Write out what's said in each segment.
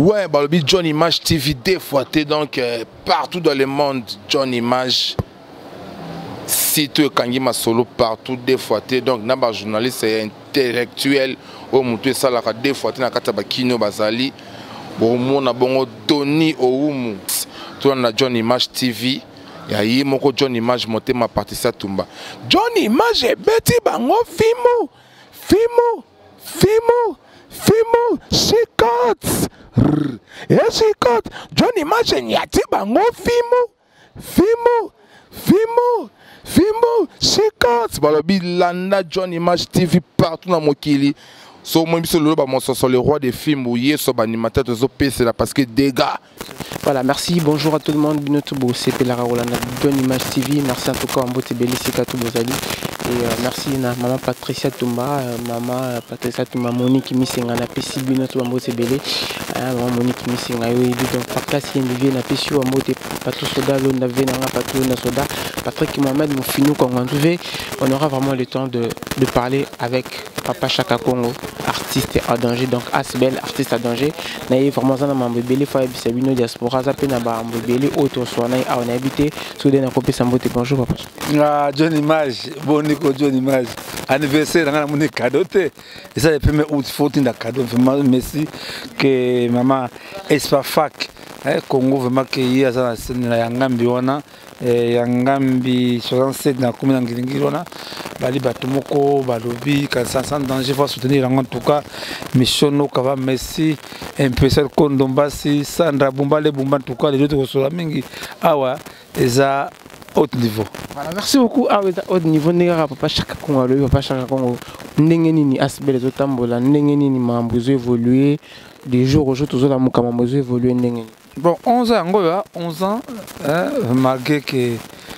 Ouais, bah, le John Image TV défoité, donc partout dans le monde, John Image. Site Kangi Masolo partout défoité, donc naba journaliste intellectuel au moutou ça la défoité na kataba kino bazali. Bon mona bongo Tony Oumu. Toi na John Image TV. Ya yi moko John Image monté ma partie ça tumba. John Image e beti bango fimo. Fimo, shikot. Shikot. John Image nyati bango Fimo, shikot. Balobi landa John Image TV partout dans Mokili. So moi biso le ba mon so le roi des films ou yeso ba animateur de PC là parce que dégâts. Voilà, merci, bonjour à tout le monde, Binotubo, c'était la Rolanda John Image TV, merci en tout cas en beauté Belissika Toubozali. Et merci à maman Patricia Toumba, maman Patricia Toumba, Monique Missinga, na PC Binotubo en beauté Belé, maman Monique Missinga, donc par place il y a une vie, na PC en beauté Patou Soda, l'on avait na Patou na Soda, Patrick Mohamed, mon finou, on aura vraiment le temps de parler avec Papa Chaka Congo, artiste en danger, donc Asbel, artiste en danger. Naïe vraiment ça m'a embellé, faut habiter Bino diaspora, ça peut n'avoir embellé autre soit naïe on a habité, soudain à copier sa beauté. Bonjour papa. Ah John Image, bon Nico John Image, anniversaire dans la monnaie cadeau et ça le premier août faut une cadeau vraiment merci que maman Espafac, Congo vraiment que y a ça na yangambi wana. Yangambi 67 na commune ngilingirona bali batumoko balobi kansa sans danger faut soutenir en tout cas missiono kava merci impression kondombasi Sandra Bumbale Bumba en tout cas les autres sur la mingi awa eza haut niveau. Voilà, merci beaucoup à haut niveau nera papa Chaka Congo le papa Chaka Congo ndenge nini asbele zotambola ndenge nini mambuzo évoluer des jours au jour toujours la mukamambuzo évoluer ndenge. Bon, 11 ans, malgré que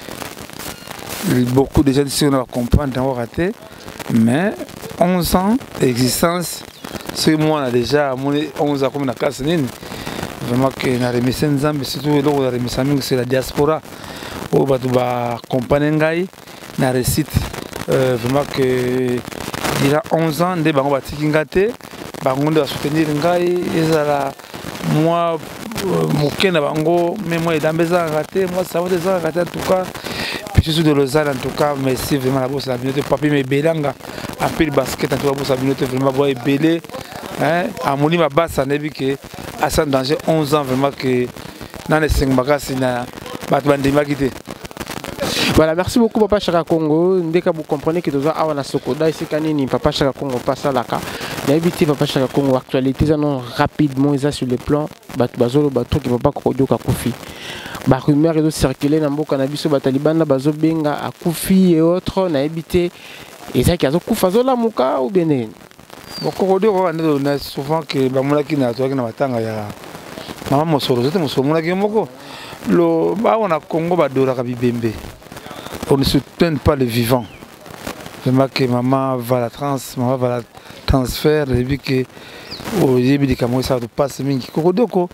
beaucoup de gens ici on comprendre d'avoir raté, mais 11 ans d'existence, c'est moi on a déjà 11 ans comme la classe nini, vraiment que na remercier Nzambe surtout là on a remercié c'est la diaspora, où va accompagner ngai na récite, vraiment que il a 11 ans de bango batiki ngate, bango de soutenir ngai ezala moi Mokena bango, mais moi il a besoin de rater, moi ça va des ans rater en tout cas. Puis je suis de Lausanne en tout cas, merci vraiment la bourse la minute papi mais belanga un peu le basket en tout cas bourse la minute vraiment boire belé, hein, à mon ma basse ça n'est que à sans danger 11 ans vraiment que dans les 5 bagages na batbandi magité. Voilà, merci beaucoup Papa Chaka Congo. Dès que vous comprenez que nous avons un Sokoda ici kanini Papa Chaka Congo passe à la ca. N'habitez Papa Chaka Congo actualité ça non rapidement ça sur le plan bazolo bato qui papa kodio ka kufi. Ba rumeur et circuler na mboka na biso bataliban na bazo benga a kufi et autres n'habitez et ça qui a zo kufa zo la muka ou bien. Bon kodio on a souvent que ba mulaki na to na matanga ya mama mosoro zote mosoro mulaki moko lo ba on a Congo ba dora ka bibembe. On ne soutient pas les vivants. Vraiment que maman va la transfert, et puis que au début de Cameroun ça passe mingi. Kokodoko,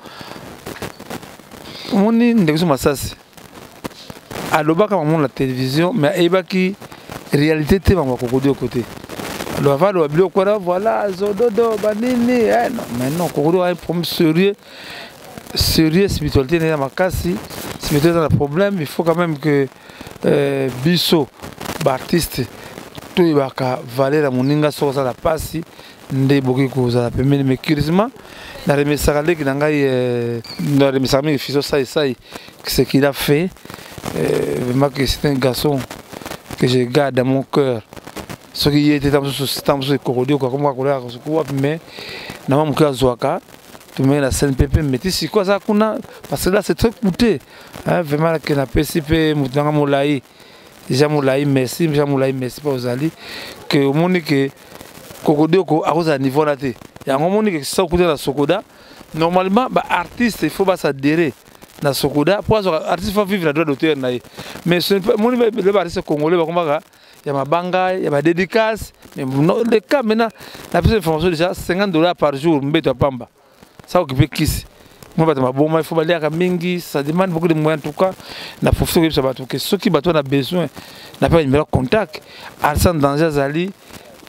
on est ndekuso masasi. Alors quand on la télévision, mais ebaki réalité te maman kokodoko côté. Alors avant le bilo quoi voilà zododo banini non mais non kokodoko a un problème sérieux spiritualité n'est pas makasi. Spiritualité dans le problème, il faut quand même que biso artiste tout il va valer la moninga sur la passe ndé boki ko za pemene mais curieusement na remesaka leki na ngai na remesaka mi fiso sai ce qu'il a fait vraiment que c'est un garçon que je garde dans mon cœur ce qui était dans ce corridor comme quoi couleur mais na mon cœur zoaka tu mets la scène pépé mais tu sais quoi ça kuna parce que là c'est très coûteux hein vraiment que na PCP mutanga molai Jamoulaï merci pas aux alliés que au monde que Kokodoko à cause à niveau là té y a un moment que ça coûte la Sokoda normalement bah artiste il faut pas s'adhérer na Sokoda pour artiste faut vivre la droit d'auteur naï mais ce mon le artiste congolais bah comment il y a ma banga il y a ma dédicace mais le cas maintenant la plus information déjà $50 par jour mbeto pamba ça occupe qui moi il faut aller à Mingi, ça demande beaucoup de moyens en tout cas. Na professeur que ça va que ceux qui ont besoin n'a pas de numéro de contact. Arsène Danger Zali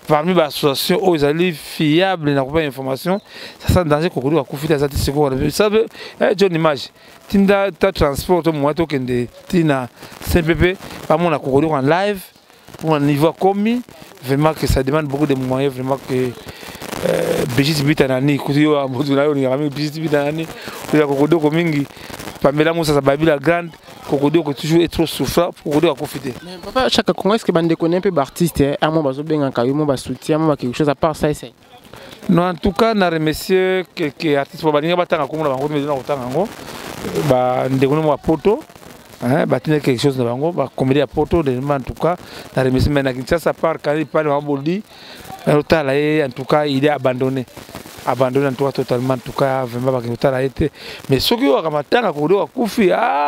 parmi les associations où ils allaient fiables n'a pas information ça sent danger qu'on doit confiter à ce qu'on a ça veut John Image tinda ta transport au moins token de tina CPP pas mon accord en live pour un niveau commis vraiment que ça demande beaucoup de moyens vraiment que Brigitte Bitanani kuyo amudu nayo ni rami Brigitte Bitanani kuya kokodo ko mingi Pamela Moussa sa babila grande kokodo ko toujours être trop souffrant kokodo à confiter. Mais papa chaque Congo est-ce que bande connaît un peu artiste à moi bazo benga kayo mo ba soutien mo quelque chose à part ça essaye. Non en tout cas na remercier quelques artistes pour baninga batanga ko na bango mais na kotanga ngo ba ndekono mo poto hein ba tine quelque chose na bango ba comédie à poto de en tout cas na remercier mais na Kinshasa part quand il parle en boldi en tout cas il est abandonné en tout cas totalement en tout cas vraiment ba kotala été mais soki wa kamatanga ko do kufi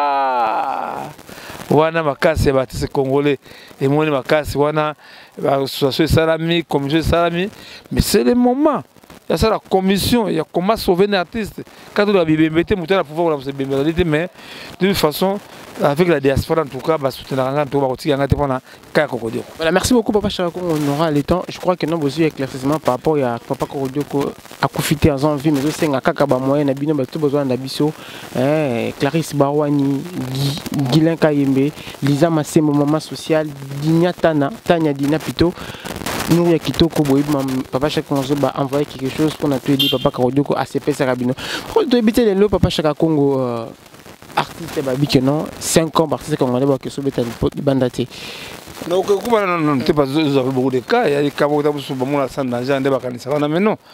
wana makasi ya batisi congolais et moi makasi wana association salami commission salami mais c'est le moment il y a la commission il y a comment sauver un artiste quand on a bibembete mutu na pouvoir se bembelite mais de toute façon avec la diaspora en tout cas ba soutenir ngana to ba kotika ngate pona kaya kokodio. Voilà, merci beaucoup papa Chaka on aura le temps je crois que non besoin éclaircissement par rapport à papa Kokodio ko a profiter en envie mais aussi nga kaka ba moyen na bino ba tout besoin na biso Clarisse Barwani Guilin Kayembe Lisa Masembo maman social Dinya Tanya Dina Pito nous ya kitoko boy papa Chaka on va envoyer quelque chose pour notre aider papa Kokodio ko ACP Sarabino pour te éviter les lots papa Chaka Congo artiste babi que non 5 ans artiste congolais ba que so beta bandati. Donc non t'es pas vous avez beaucoup de cas il y a des cas où vous ba mona sans danger ndeba kanisa wana mais non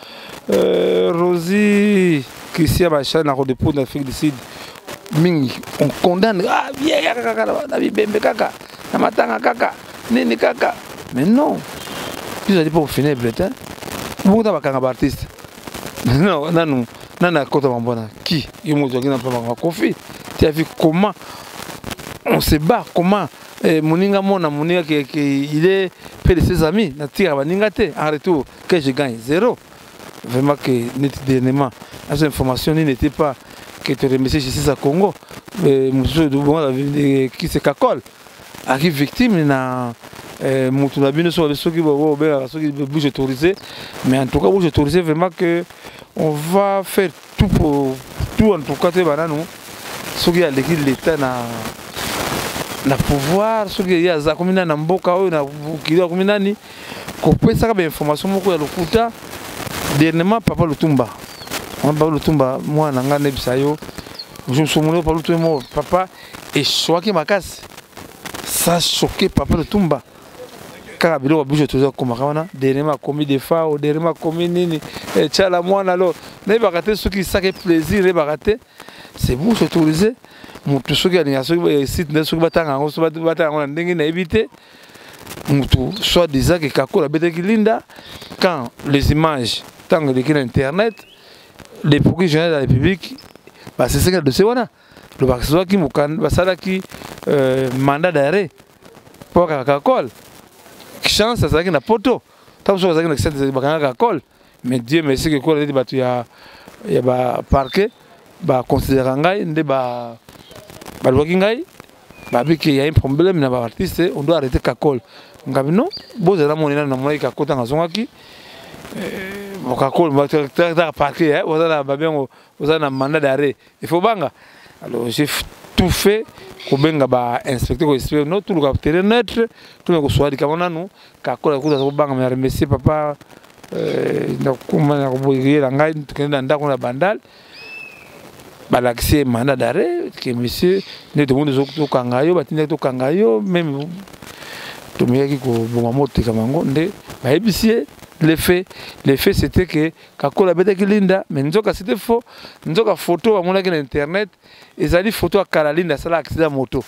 Rosie Christian Bacha na redépôt de l'Afrique du Sud mingi on condamne bien kaka na bibembe kaka na matanga kaka nini kaka mais non ils allaient pas finir bulletin beaucoup d'abakanga artiste non non nana kota mambona qui il m'a dit n'a pas confié tu as vu comment on se bat comment moninga mona moninga il est près de ses amis na tira baninga te en retour que je gagne 0 vraiment que net dernièrement cette information n'était pas que te remercier chez ça Congo monsieur de qui se cacole arrive victime na mutu na bino so soki bo be soki bouge autorisé mais en tout cas bouge autorisé vraiment que on va faire tout pour tout en tout cas te banano soki ya l'état na pouvoir soki ya za komina na mboka oyo na kili kominani ko pesa ka information moko ya lokuta dernièrement papa Lutumba moi na ngane bisayo je me souviens pas Lutumba papa et choqué makasi ça choqué papa Lutumba quand biloko bouge toujours comme wana dernièrement commis des fois ou dernièrement commis nini tchala mwana lo na bakate soki ça que plaisir les bakate c'est bouche autorisé mutu soki alinga soki site na soki batanga ngo so batanga na ndenge na éviter mutu soit disant que kakola beteki linda quand les images tant que sur internet les procureurs généraux de la République bah c'est ce que dossier wana le bakso ki mukan basala ki mandat d'arrêt pour kakol chance ça qui na poto tant que ça qui na c'est bakanga kakol mais Dieu merci que quoi dit batu ya ba parquet ba considérer ngai nde ba lwaki ngai ba biki ya un problème na ba artiste on doit arrêter kakol ngabi non bozela monena na moi kakota ngazongaki kakol ba ta parquet ozala ba bien ozala na mandat d'arrêt il faut banga alors j'ai tout fait ko benga ba inspecteur ko espère no tout le capteur neutre tout le ko swadi kamona no kakol ko za banga me remercier papa na kuma na boyela ngai tukenda ndako na bandal balaxé mandat d'arrêt que monsieur ne demande zo kangayo batinda to kangayo même to miyaki ko boma moto kamango nde ba ebisie les faits c'était que kakola betaki linda mais nzoka c'était faux nzoka photo amona que internet ezali photo akala linda sala accident moto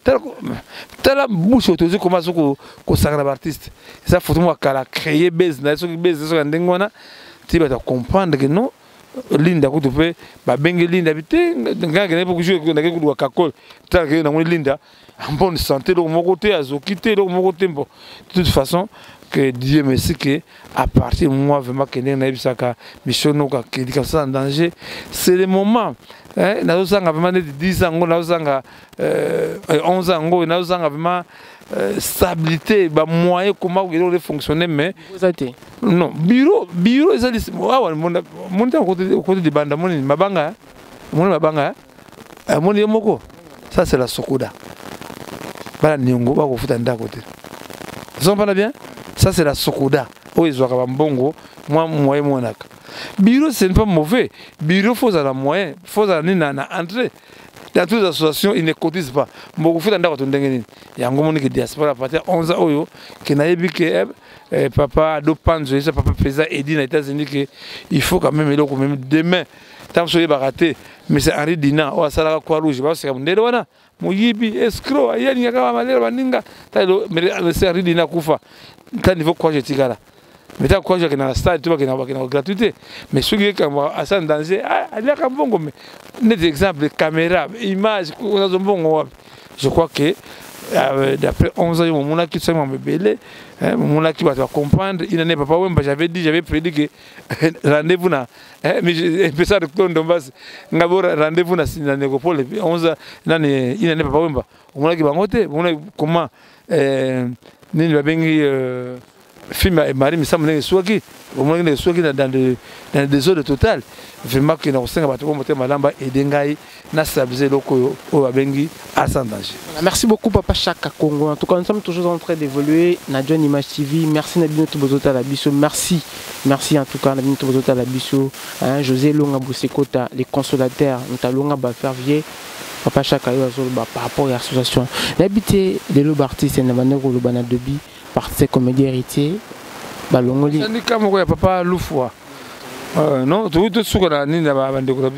tala bouche autorisé comment ko sangana artiste esa photo mo akala créer business so business so ndengona ti ba comprendre que non linda ko to pe ba bengi linda bité nganga ne pour jouer na ke ko kakol tala que na linda en bonne santé donc mon côté azokité donc mon côté de toute façon que Dieu merci que à partir de moi vraiment que na bisaka mission no ka que ça en danger c'est le moment na zanga vraiment 10 ans na zanga 11 ans na zanga vraiment stabilité, bah moyen comment vous fonctionner mais non bureau ils monter au côté de banda moni mabanga moni moko ça c'est la sokoda bala nyongo ba ko futa nda côté ils ont pas bien ça c'est la sokoda o ils ont mbongo moi moyen monaka bureau c'est pas mauvais bureau faut à la moyen faut à na entrée. Dans toutes les associations, ils ne cotisent pas. Beaucoup de gens il y a un monde qui diaspora à partir de 11 ans qui n'a pas que papa Ado Panzo, papa président Edi dans les États-Unis qu'il faut quand même demain. Tant que vous raté, mais c'est Henri Dina, ou à Salara Croix-Rouge, c'est comme Néloana, Moyibi, escroc, il y a une malheur, mais c'est Henri Dina Koufa. Tant niveau quoi je tigala. Mais tant quoi je suis dans la stade, tu vois qu'il y a une gratuité. Mais ceux qui sont en danger, il y a un bon exemple, caméra, image, je crois que d'après 11 ans, mon qui s'est belé, mon qui va comprendre, il n'en est pas pas, j'avais prédit que rendez-vous là, mais j'ai ça de clone d'Ombas, rendez-vous là, c'est dans les négopole, 11 ans, il n'en est pas pas, mon qui va monter, comment, ni le bengi, film Marie, mais ça me souhaite au moins les souhaits dans le désordre total. Vraiment que nous sommes à Malamba et Dengaï n'a stabilisé le au Abengi à danger. Merci beaucoup Papa Chaka Congo. En tout cas, nous sommes toujours en train d'évoluer. Nadjon Image TV. Merci Nabino Tobozota Labisso. Merci en tout cas Nabino Tobozota Labisso. José Longa Boussekota, les consolateurs, Ntalonga Bafervier. Papa Chaka par rapport à l'association. L'habité de l'Obartis et Namanero Lobana Debi. Par ses comédies héritiers, Balongoli. Syndicat Moko, Papa Loufoua. Non, tout ce qu'on a dit là-bas,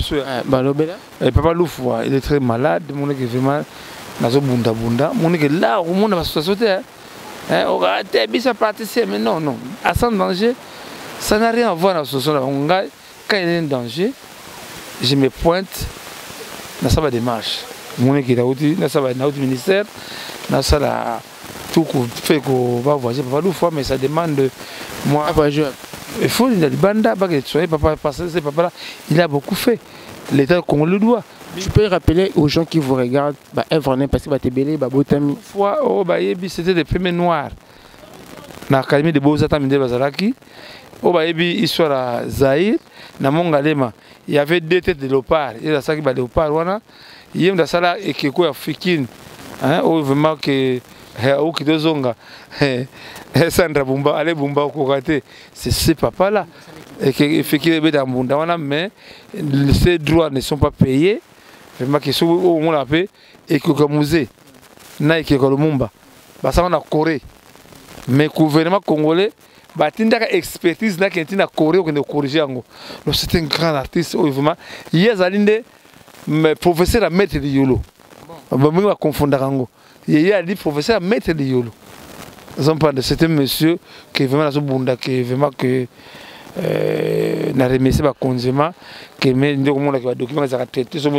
Papa Loufoua, il est très malade. Mon est vraiment dans bunda. Mon est là, au monde va se sauter. On va être participer, mais non. À sans danger, ça n'a rien à voir avec l'association. Quand il y a un danger, je me pointe dans sa démarche. Mon est qui est dans le ministère, dans sa tout fait qu'on va voyager Papa Loufoua, mais ça demande de moi. Il faut il y a des bandas, papa là, il a beaucoup fait. L'État qu'on le doit. Tu peux rappeler aux gens qui vous regardent, Eve parce que Tébélé, Botami. C'était des premiers noirs. Dans l'Académie de Beaux-Arts de Bazaraki, histoire à Zahir, dans Mongalema, il y avait deux têtes de léopard. Il y a ça qui va léopard, il y a ça et qui est africain. Vraiment que. Sandra Bumba, allez Bumba au côté, c'est ce papa-là. Et qui fait qu'il est dans le monde, mais ces droits ne sont pas payés. Vraiment qu'ils sont au monde la paix et que comme musée, n'a que le Mumba. Ça on a Corée. Mais le gouvernement congolais, il y a une expertise là qui est en Corée qui est corrigée. C'est un grand artiste. Il y a un professeur à mettre de Yolo. On va confondre. Il y a des professeurs à mettre de Yolo. C'est un monsieur qui est vraiment dans bunda, qui est vraiment que n'a remercié par conjoint, qui met des documents qui sont traités, qui sont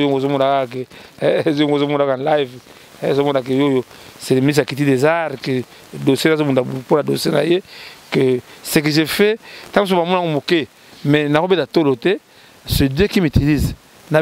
en live, c'est le ministre qui des arts, que dossier pour la dossier que ce que j'ai fait, tant que je suis moqué, mais n'a pas de c'est Dieu qui m'utilise.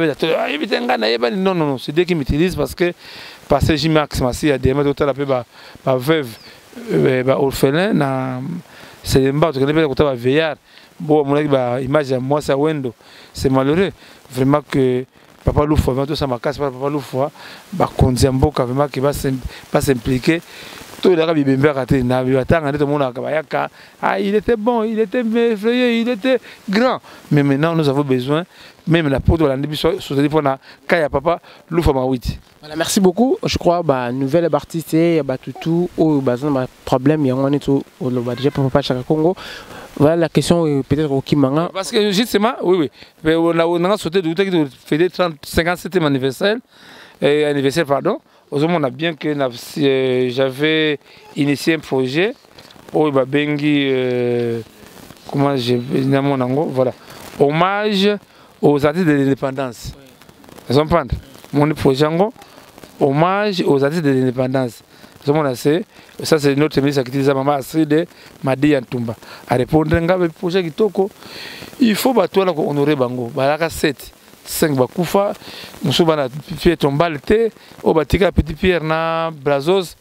Non, c'est Dieu qui m'utilise parce que j'ai Max Massi, il y a des gens qui ont veuve, orphelin, c'est des gens qui ont veillard. Bon, image moi, c'est malheureux. Vraiment que Papa Loufoua, tout ça m'a cassé, Papa Loufoua, Kondiamboka, vraiment qui va s'impliquer. Tout le monde il était bon, il était effrayé, il était grand. Mais maintenant, nous avons besoin, même la peau de la Papa Loufoua. Voilà, merci beaucoup. Je crois que nouvelle artiste, il y a tout problème, il y a déjà Papa Chaka Congo. Voilà la question peut-être au Kimanga. Parce que justement, oui. On a sauté de fêter 57e anniversaire, pardon. Aujourd'hui, on a bien que j'avais initié un projet où Bengi, comment voilà, hommage aux artistes de l'indépendance. Vous comprenez? Mon projet, hommage aux artistes de l'indépendance. Ça, c'est notre ministre qui disait Maman Asride Madi Yantumba. À répondre à un projet qui toko, il faut honorer Bango. Balaka 7. 5 bakufa nous sommes na Pierre tombale te au batika petit Pierre na Brazos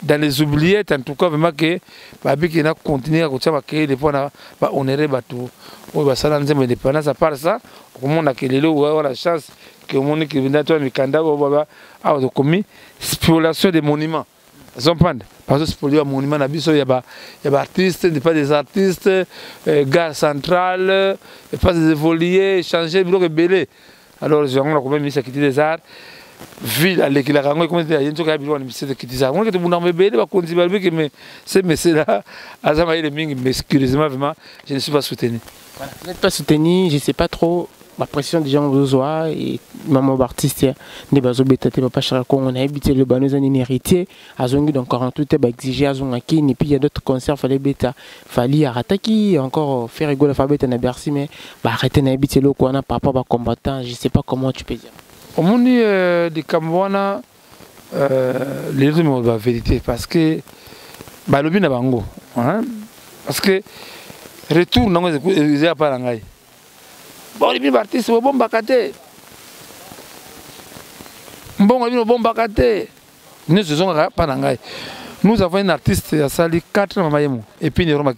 dans les oubliettes, en tout cas, vraiment que Babi qui a continué à créer des points à honorer Batou. Oui, bah ça, l'ensemble indépendance, à part ça, au monde a la chance que le monde qui vient de Mikanda a commis spoliation des monuments. Parce que spolier un monument, il y a des artistes, pas des artistes, gare centrale, pas des évolués, changer, bloc et belé. Alors, j'ai encore mis ça qui des arts. Ville à l'équipe, la rangue, comme il y a une chose qui a été qui disait, on est tout le monde belé, va continuer à mais c'est là, à Zamaï, mais curieusement, vraiment, je ne suis pas soutenu. Voilà. Vous n'êtes pas soutenu, je ne sais pas trop. La pression des gens besoin et maman artiste ne bazo betate papa charako on a habité le banos en héritier à zongi donc 48 ba exiger à zonaki et puis il y a d'autres concerts fallait bêta fallait arrêter encore faire rigolo alphabet na Bercy mais bah arrêter na habité le quoi na papa ba combattant je sais pas comment tu peux dire au monde de Cambouana les deux mots la vérité parce que bah le bien bango hein parce que retour non c'est pas ngai. Bon, les artistes sont bons bakate. Bon bakate. Nous ne sommes pas dans le. Nous avons un artiste qui a sali 4 ans et puis il y a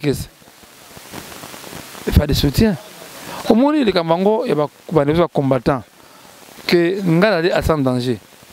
il faut des soutiens. Au moins, les Kambango, il y a des combattants que nous avons en danger.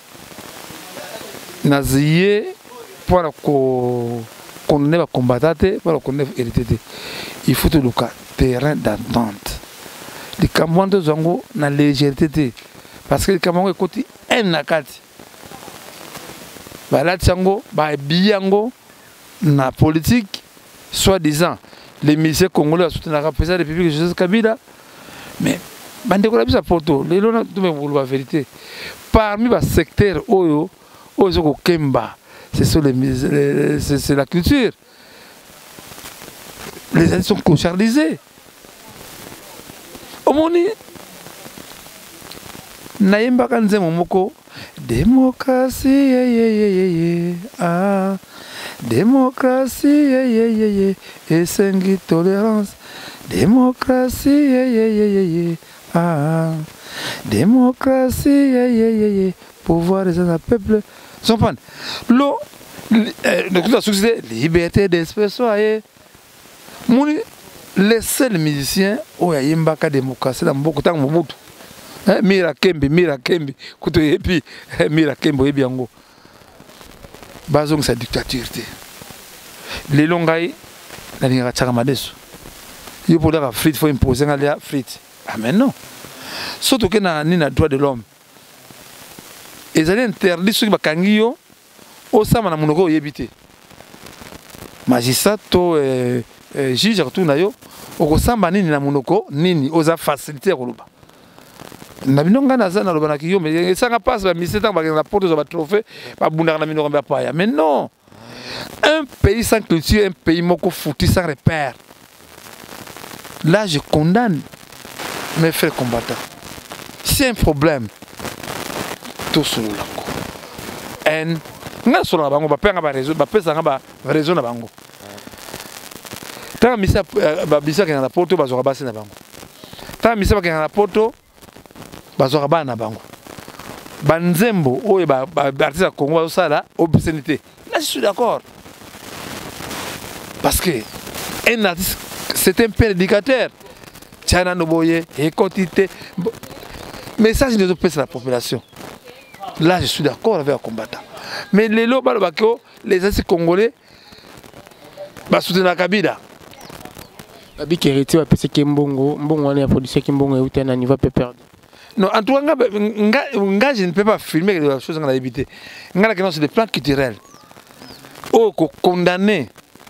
Nous avons qu'on ne va combattre, pour qu'on ne va hériter. Il faut tout le terrain d'attente. Les Camerounais de Zongo na légèreté parce que les Camerounais côté un nakati bah là Tsango bah biango na politique soi-disant les militaires congolais soutiennent la présidence de la République Joseph Kabila mais bande ko la bisa poto les lona tout me la vérité parmi les secteurs oyo ozoko kemba c'est la culture les gens sont clocharlisés. Omoni naimba kanze momoko démocratie ah démocratie esengi tolérance démocratie ah démocratie pouvoir des un peuple son pan l'eau le succès liberté d'expression moni les seuls musiciens où il y a une démocratie dans beaucoup de temps Mira Kembe kuto epi Mira Kembe ebiango bazong sa dictature les longai na linga chakama deso yo pour la frite faut imposer ngalia frite ah mais non surtout que na ni na droit de l'homme ils allaient interdire ceux qui bakangi yo au sama na munoko yebité magistrat to juge tout na yo okosamba nini na munoko nini oza facilité koloba na binonga na zana loba na kiyo mais sanga passe ba miseta ba na porte za ba trophée ba bunda na minoko ba paya mais non un pays sans culture un pays moko foutu sans repère là je condamne mes frères combattants c'est un problème tout sur lango en nga sur la bango ba penga ba réseau ba pesa nga ba réseau na bango tant misa ba bisa ke na porte ba zo ba na bango tant misa ba ke na porte bazora bana bango banzembo oye ba artiste Congo osala obscénité là je suis d'accord parce que un artiste c'est un prédicateur tiana noboye et quantité mais ça je ne peux pas la population là je suis d'accord avec le combattant mais les lots balobako les artistes congolais ba soutenir Kabila Babi qui héritier va penser que mbongo on est à produire que mbongo est un niveau peu perdu. Non, en tout cas, je ne peux pas filmer les choses qu'on a évitées. C'est des plans culturels. Oh, condamner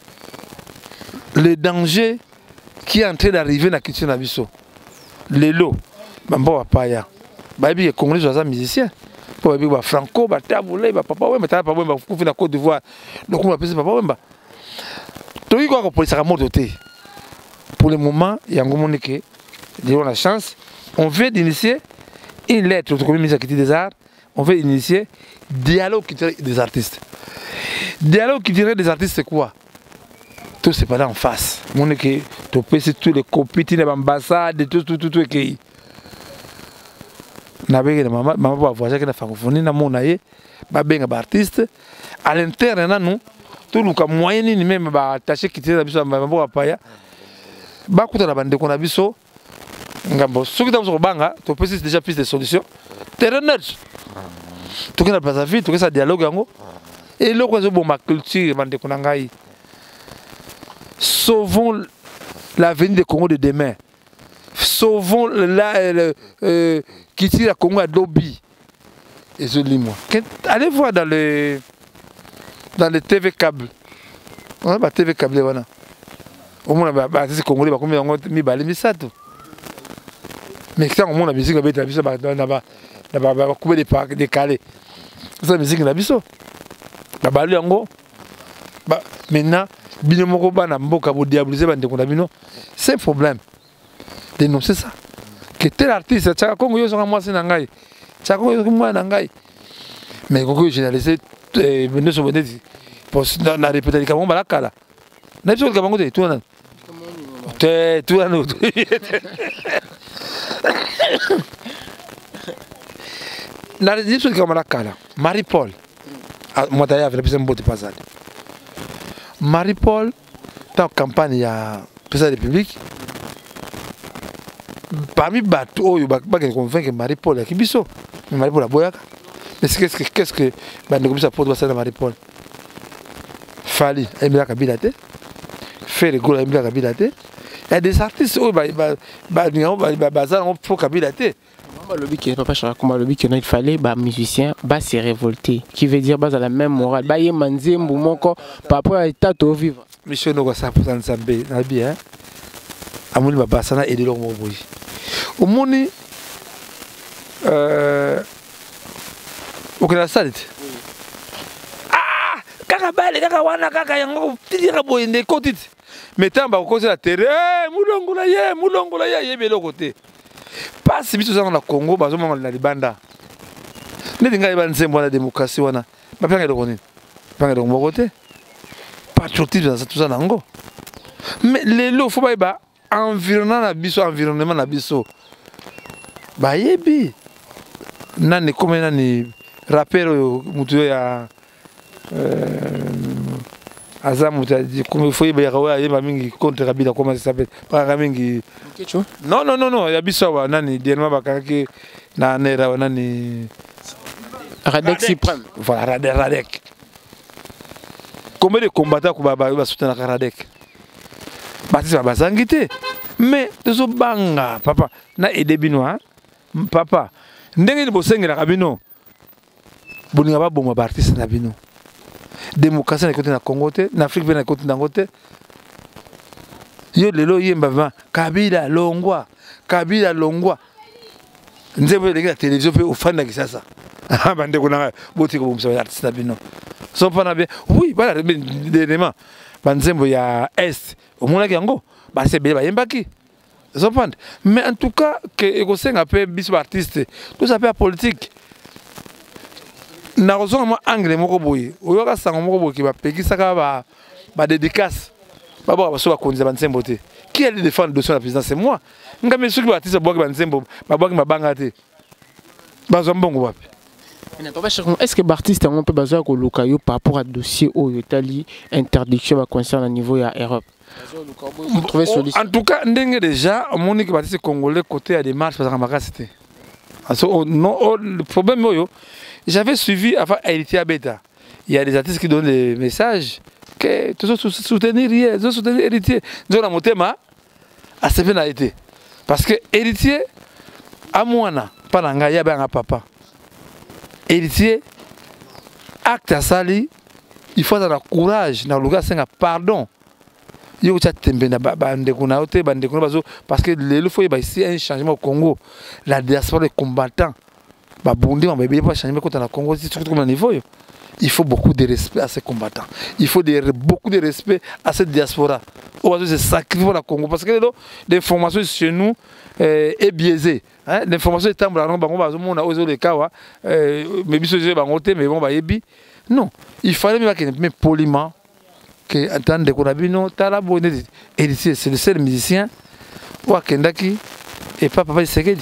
le danger qui est en train d'arriver dans la culture nabiso. Les lots, bon, papa, les Congolais sont des musiciens. Les Franco, les Taboulé, les Papa Wemba, les Papa Wemba, les la Côte d'Ivoire. Donc, on appelle ça Papa Wemba. Tout le monde pour les pour le moment, il y a un moment qui a la chance. On veut initier une lettre au ministère des Arts. On veut initier dialogue culturel des artistes. Dialogue culturel des artistes, c'est quoi? Tout c'est pas là en face. On est que tu peux tous les copies de l'ambassade, tout est qui. Maman va voir que la francophonie na monaye, ba benga artiste à l'interne nous tout le moyen ni même ba attacher quitter la biso ba mboka paya ba kuta na bande ko na biso ngambo soki ta so banga to pesi déjà piste de solution terrain neutre to kena place vie to kesa dialogue yango et le ko zo bon ma culture bande ko na ngai sauvons l'avenir du Congo de demain. Sauvons qui tire à Congo à Dobi. Et je lis moi. Allez voir dans le TV câble. On a TV câble voilà. Au moins c'est Congolais ba combien on mi balé mi ça tout. Mais quand on a musique la bête la biso ba couper des parcs décalés. Ça musique la biso. Ba balu yango. Ba maintenant bino moko bana mboka bo diaboliser bande ko na bino. C'est un problème. Dénoncer ça. Que tel artiste tchaka Congo yo songa mwasi na ngai. Tchaka Congo yo mwa na ngai. Mais Congo généraliser bino so boneti. Pour na répéter ka mon balakala. Na biso ka bango te tout na. Te tout na. Na biso ka balakala. Marie-Paul. Moi d'ailleurs avec le mbote pasal. Marie-Paul dans campagne ya président de la République. Parmi bateaux, il y a des convaincre Marie-Paul qui biso. Mais Marie-Paul a boyaka. Mais qu'est-ce que bande comme ça pour doit ça Marie-Paul. Fali, Emila Kabilate. Faire le gros Emila Kabilate. Il y a des artistes où bazar on faut Kabilate. Papa Charakomba lobi qu'il fallait bah musicien bah se révolter. Qui veut dire bah à la même morale. Bah y manzembo moko papa état au vivre. Monsieur no ça pour ça nzambe na bien. Amoni ba basana et de leur moboyi. Au moni okela salit. Ah kaka bale kaka wana kaka yango tidira boyende kotiti. Metamba ko la terre mulongola ye belo côté. Pas si biso dans le Congo bazo mona na libanda. Neti ngai ba nzembo na démocratie wana. Ba panga dokoni. Panga do mokote. Patriotisme dans tout ça nango. Mais les lots faut ba environnement na biso. Ba yebi. Nani comme nani rappeur mutu ya Azam comme il faut y avoir mingi contre Kabila comment ça s'appelle pas mingi non ya biso nani dernièrement bakaki na nera nani Radek Suprême voilà Radek combien de combattants ko ba soutenir Radek Baptiste bazangité mais tezo banga papa na edebino papa ndenge ni bosengela kabino boninga ba bomba artiste na bino démocratie na côté na Congo te na Afrique na côté na côté yo lelo yemba Kabila longwa nzembo de la télévision pe ofanda kisasa bande kuna boti ko bomsa artiste na bino so pas na bien oui voilà dernièrement banzembo ya est au mona yango ba se be ba yembaki so pas mais en tout cas que ekosenga pe biso artiste tout ça pe politique na raison moi anglais moko boye oyoka sango moko boye ki ba pekisaka ba dédicace ba so ba konza banzembo te qui allait défendre le dossier de la présidence c'est moi ngame soki ba artiste boki banzembo ba boki mabanga te ba zombongo wapi. Est-ce que l'artiste on peut baser ko lukayo par rapport à dossier au Italie interdiction va concernant niveau ya Europe. En tout cas ndenge déjà monique artiste congolais côté à des marches parce que makasité. Non le problème yo j'avais suivi avant Héritier Beta. Il y a des artistes qui donnent des messages que tout soutenir Héritier. Nous avons monté à ce fait été. Parce que Héritier, à moi, pas d'anga, il y a un papa. Héritier, acte à sali, il faut avoir courage, dans le gars, c'est un pardon. Il faut parce que il faut ici un changement au Congo. La diaspora des combattants. Il faut beaucoup de respect à ces combattants. Il faut beaucoup de respect à cette diaspora. On va se sacrifier pour la Congo. Parce que l'information chez nous est biaisée. L'information est tambour. Non, il fallait même poliment que entendre qu'on a vu non, c'est le seul musicien ou à Kendaki et pas papa Sekedi.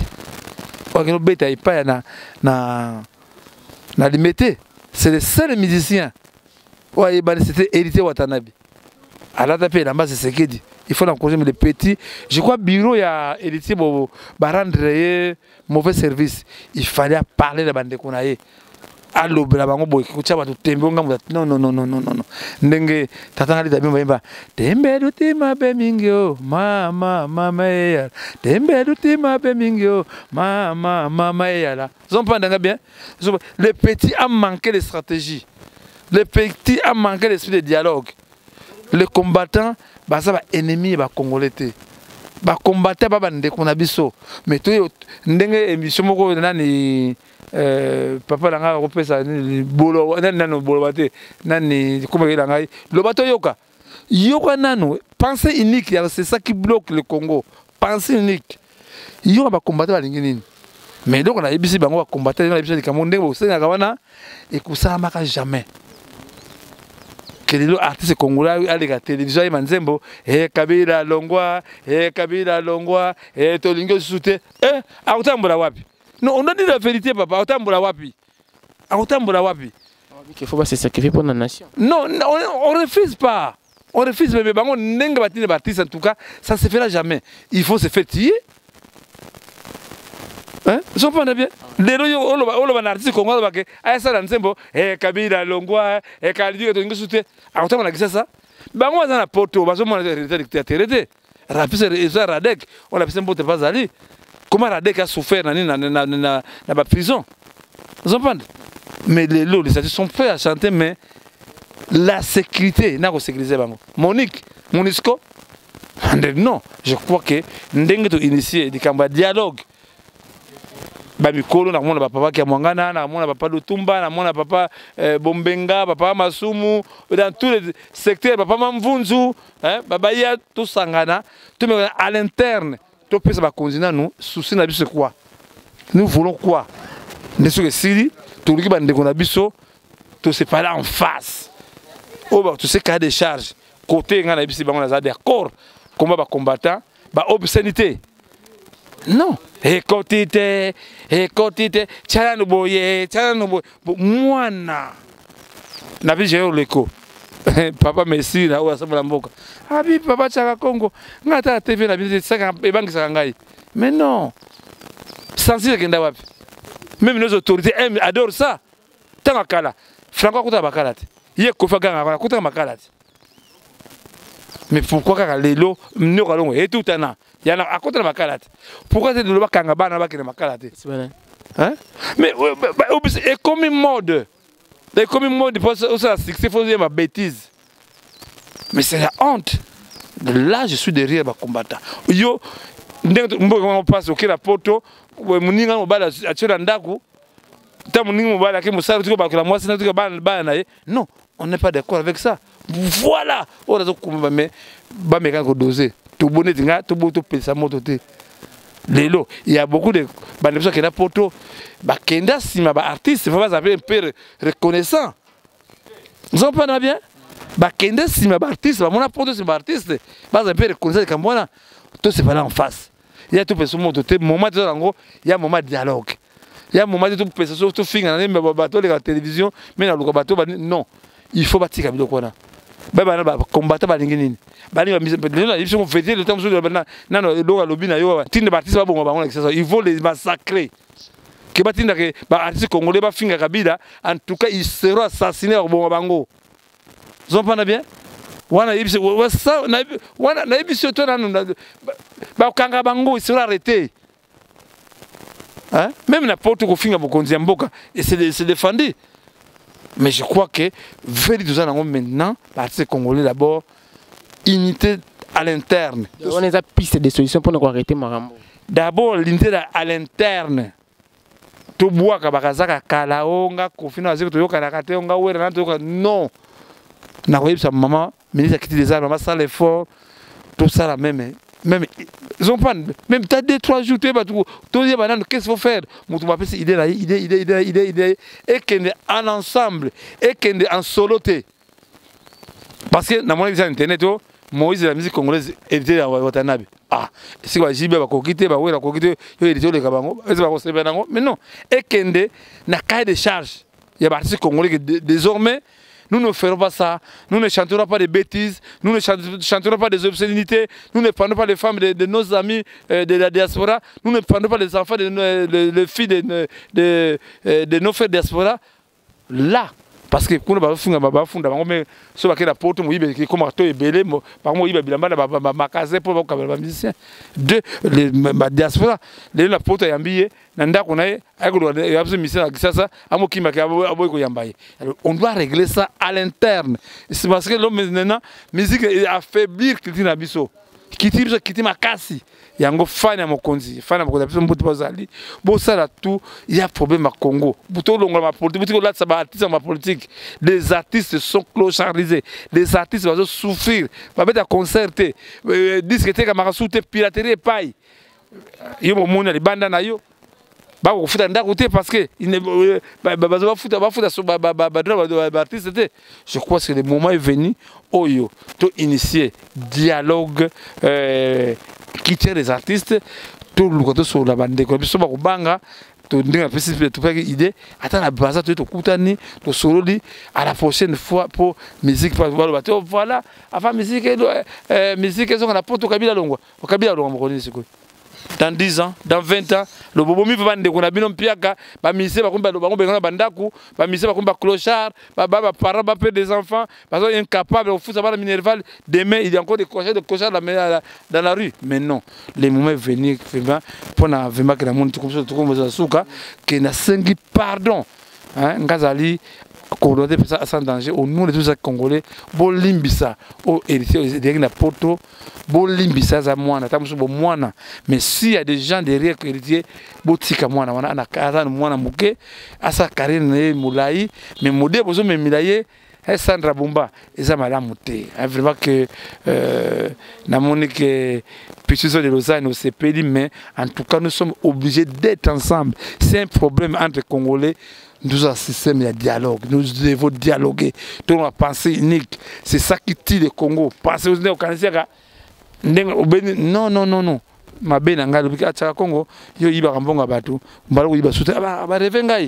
C'est le seul musicien Ouais, c'était hérité Watanabe. À la tape, là-bas, c'est ce qu'il dit. Il faut encourager les petits. Je crois que le bureau a hérité pour rendre mauvais service. Il fallait parler de la bande qu'on a. Allo bela bango boy kucha batu tembe nga non non non non non non ndenge tata ngali tabi mba tembe dutima be mingio mama mama ya tembe dutima be mingio mama mama ya là ils pas ndanga bien les petits a manqué de stratégie, les petits a manqué d'esprit de dialogue. Les combattants ba ça ba ennemi ba congolais ba combattant ba bande qu'on a biso mais to ndenge émission moko nani papa langa repesa ni bolo nano bolo bate nani comment il langa le bateau yoka nano pensée unique, c'est ça qui bloque le Congo, pensée unique. Yoka ba combattre ba lingini mais donc on a ibisi bango ba combattre na ibisi kamonde bo senga kawana et que ça maka jamais que les artistes congolais à la télévision manzembo Kabila Longwa tolingo soute autambola wapi. Non, on a dit la vérité, papa. Autambola wapi. Il faut pas se sacrifier pour la nation. Non, on ne refuse pas. On refuse, mais on n'est pas bâti en tout cas, ça ne se fera jamais. Il faut se faire tirer. Hein? Vous comprenez bien? Les gens qui ont artiste congolais, Kabila Longwa, Kalidi, tolingo soute. Autambola qui ça? Bango on a poto, parce que on a hérité. Rapide, Radek, on a fait un peu de pas aller. Comment Radek a souffert dans la prison? Vous comprenez? Mais les statuts sont prêts à chanter, mais la sécurité, n'a pas sécurisé. Monique, Monisco, non, je crois que nous devons initier des dialogue. Bamikolo, na papa qui a Mwangana, na papa Lutumba, na papa Bombenga, papa Masumu, dans tous les secteurs, papa Mamvunzu, papa Ya, tout Sangana, tout à l'interne. Tout le monde continue nous souci na biso quoi. Nous voulons quoi? Nous sommes ici, tout le monde a biso, tout c'est pas là en face. Oh bah tu sais qu'il y a des charges. Côté ngana biso on a d'accord. Comment va combattant? Bah obscénité. Non. Écoutez, tchala no boye. Mwana. Na bi j'ai l'écho. Papa merci na oya sabula mboka. Abi papa tchaka Congo. Ngata TV na bi saka ebangi saka ngai. Mais non. Sensible kenda wapi. Même nos autorités adorent ça. Tanga kala. Franco kuta bakala te. Ye kofa ganga kuta makala te. Mais pourquoi kaka lelo mnoka longo et tout ana. Yana akota makala te. Pourquoi c'est de lo bakanga bana bakina makala te. Hein? Mais et comme mode. Et comme mode pour ça c'est faisait ma bêtise. Mais c'est la honte. Là je suis derrière ma combattant. Yo on passe au la poto muninga mobala achira ndaku. Non, on n'est pas d'accord avec ça. Voilà. Il y a beaucoup de personnes qui ont poto. Si ma artiste, il faut pas un peu reconnaissant. Vous comprenez bien? Si ma artiste, mon poto c'est ma artiste, pas un peu reconnaissant comme moi. Tout c'est pas là en face. Il y a tout le moment il y a un moment de dialogue. Il y a un moment où tout peut se tout finir dans la télévision, mais dans le bateau, non. Il faut bâtir comme ça. Combattre les gens. Il faut les massacrer. En tout cas, ils seront assassinés au Bongo. Vous comprenez bien? Il sera arrêté. Hein? Même n'importe quoi finga bokonzi mboka et c'est défendu. Mais je crois que véritablement maintenant, l'artiste congolais d'abord unité à l'interne. On a des pistes de solutions pour nous arrêter Marambo. D'abord l'unité à l'interne. To bois kabakazaka kalaonga kofina ziko to yoka nakate onga wera na to non. Na sa maman ministre qui des armes sans l'effort tout ça la même. Même ils ont pas même t'as 2-3 jours tu dis qu'est-ce qu'il faut faire moi tu m'appelles idée et qu'on est en ensemble et qu'on est en soloté parce que dans mon internet Moïse la musique congolaise était à Watanabe c'est quoi JB va kokite ba wera kokite yo edité le kabango est va recevoir nango mais non et qu'on est na cahier de charge il y a parti congolais désormais nous ne ferons pas ça, nous ne chanterons pas des bêtises, nous ne chanterons pas des obscénités, nous ne prendrons pas les femmes de nos amis de la diaspora, nous ne prendrons pas les enfants, les filles de nos frères diaspora. Là, parce que quand on funda mais so ba kena poto moyibe comme ato ebele par moyibe bilamba na makaze pour ba musicien de la diaspora les la poto yambiye na ndako naye ayiko yabuze musicien akisasa amokima ke aboy ko yambaye. On doit régler ça à l'interne. C'est parce que l'homme maintenant musique affaiblir culture na biso kiti makasi yango fana mokonzi fana mokonzi biso mbuti bazali bosala tout il y a problème à Congo buto longola ma politique buto là ça ba artiste ma politique les artistes sont clochardisés les artistes vont souffrir va mettre à concerter discuter comme rasouter piraterie paille yo mona li banda na yo ba ko futa ndako te parce que il ne ba futa so ba artiste te. Je crois que le moment est venu oyo to initier dialogue qui tient les artistes tout le côté sur la bande comme so ba ko banga to ndinga pesi to pas idée attends la base to kutani to sololi à la prochaine fois pour musique pas voilà avant musique musique ils ont la porte au Kabila longo mo connaît quoi. Dans 10 ans, dans 20 ans, le bobomi va vendre qu'on a bien piaka, ba mise ba kumba ba kumba bandaku, ba mise ba kumba clochard, ba parents ba perdre des enfants, parce qu'ils sont incapables au foot ça va la Minerval, demain il y a encore des clochards dans la rue. Mais non, les moments venir vraiment pour na vraiment que la monde comme ça tout comme ça souka que na sengi pardon. Hein, ngazali coordonner ça sans danger au nom de tous les Congolais, bolimbisa au héritier derrière na poto, bolimbisa za mwana, tamuso bo mwana. Mais s'il y a des gens derrière héritier, botika mwana wana na kaza mwana muke, asa karine mulai, mais modé bozo me milaye, Sandra Bumba, eza malamu te. Vraiment que na monique Petit de Lausanne au CPD, mais en tout cas nous sommes obligés d'être ensemble. C'est un problème entre Congolais. Nous avons un système de dialogue, nous devons dialoguer. Tout la pensée unique, c'est ça qui tue le Congo. Pensez aux Canadiens, non, non, non, non. Ma belle en Galles, à Congo, il y a un bon abatou, Barou, il va sauter, ah, bah, réveille,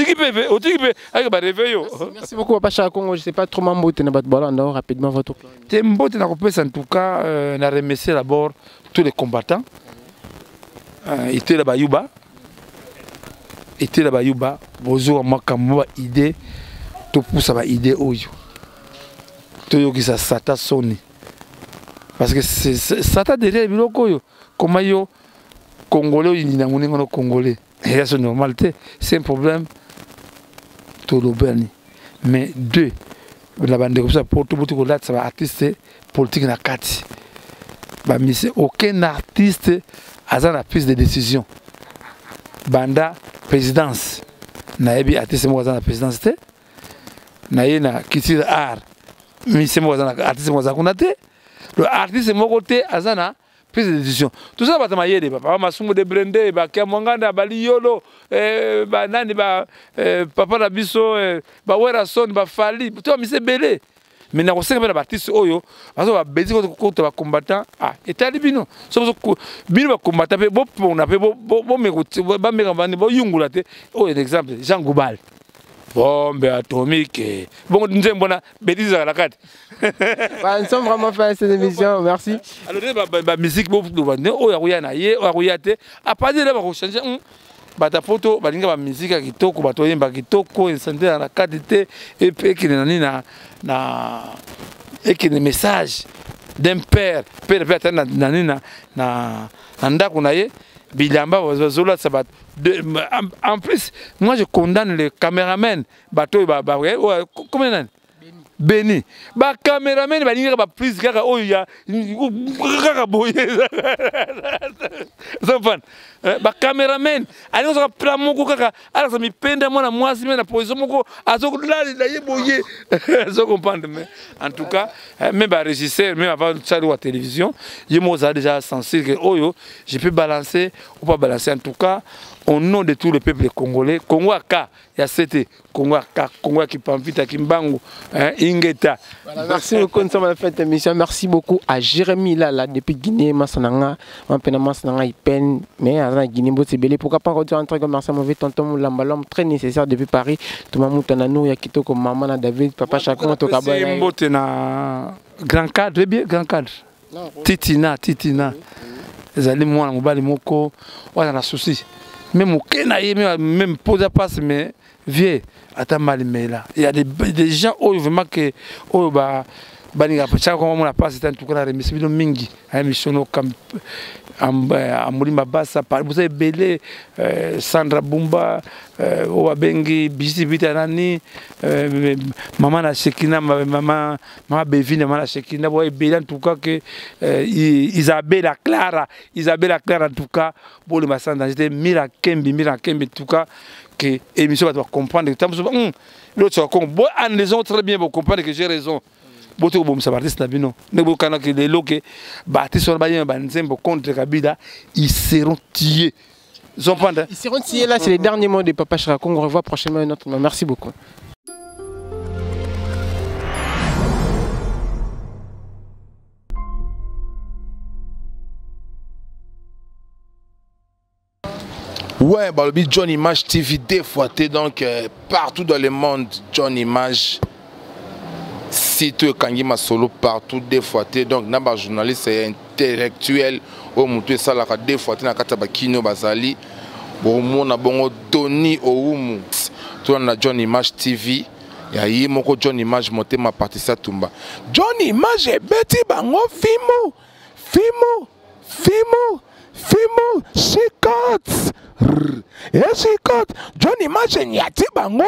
merci beaucoup, Pacha Congo. Je ne sais pas trop m'en botter, rapidement votre plan. Tembo, tu n'as en tout cas, on a remercié d'abord tous les combattants. Ils étaient là-bas, Yuba. Était là-bas, Yuba, bozo makamwa idée, tout pour ça va idée oyo. Tout yo qui ça sata soni. Parce que c'est sata derrière biloko yo. Comment yo Congolais il n'a moné Congolais. Et c'est normal c'est un problème tout le berni. Mais deux la bande comme ça pour tout là ça va artiste politique na kati. Ba mise aucun artiste a la prise de décision. Banda présidence naebi artiste mo za na présidence te na yena kitira art mi se mo za na artiste mo za kuna te le artiste mo côté azana prise de décision tout ça ba tamayede papa masumu de brende ba kia monganda bali yolo ba nani ba papa na biso ba wera son ba fali to mi se belé mais na kosenga ba artiste oyo bazo ba bezi ko ba combattant ah etali bino so bino ba combattant pe bo pona pe bo mekuti ba meka bandi bo yungula te oh un exemple Jean Goubal bombe atomique bon nzembo na bediza la carte nous sommes vraiment fait cette émission merci alors ba musique bo o ya kuya na ye o ya kuya te a pas dire ba ko changer bata poto balinga ba musique ya kitoko bato yemba kitoko insante na qualité et puis qui nani na et qui le message d'un père nani na ndako na ye bilamba zola ça va en plus moi je condamne les caméramans bato comment nani Béni. Ba caméraman ba ninga ba prise kaka oya kaka boye. Zofan. Ba caméraman ali oza pra moko kaka ala sa mipenda mwana mwasi mena position moko azokulali la ye boye. Zo comprendre mais en tout cas même ba régisseur même avant ça de la télévision, je m'ose déjà sensible que oyo je peux balancer ou pas balancer en tout cas au nom de tout le peuple congolais. Congo aka ya sete Congo qui pamfita kimbangu ingeta. Merci beaucoup, nous sommes à la fin de l'émission. Merci beaucoup à Jérémy là depuis Guinée, Massananga, Massananga il peine, mais à Guinée, Botsébélé. Pourquoi pas redire un truc comme Marcel Mauvais, tonton Moulamba, l'homme très nécessaire depuis Paris. Tout le monde a quitté comme maman, David, papa, chacun, tout le monde. C'est un grand cadre, bien grand cadre. Titina. Les allez moi, mon bali moko, on a un souci. Même au Kenya, même poser passe, mais vieux, attends mal, mais là. Il y a des gens où vraiment que, bani chaque fois on a passé en tout cas la remise vidéo mingi à émission comme Amoulima Bassa par vous avez belé Sandra Bumba Owabengi Bisi Vitanani maman la Shekina maman Bevine maman la Shekina vous avez belé en tout cas que Isabella Clara en tout cas pour le massage j'étais Mira Kembi en tout cas que émission va comprendre l'autre bon les autres très bien vous comprendre que j'ai raison. Boto bom sabartiste na bino ne bokana que les loke bâti sur ba nzembo contre Kabila ils seront tués. Ils seront tués là, c'est les derniers mots de Papa Chirac. On revoit prochainement un autre. Merci beaucoup. Ouais, bah le John Image TV défoité donc partout dans le monde John Image. Site Kangi Masolo partout défoité donc naba journaliste intellectuel au mutu ça la défoité na kataba kino bazali bon mona bongo Tony Oumu to na John Image TV ya yi moko John Image motema Patricia Tumba John Image beti bango fimo shikot shikot John Image nyati bango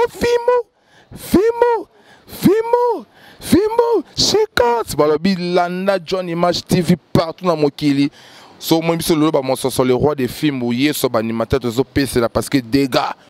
Fimo, Shikot, balobi landa John Image TV partout dans Mokili. So moi biso le ba mon le roi des films ou yeso ba animateur de zo PC là parce que dégâts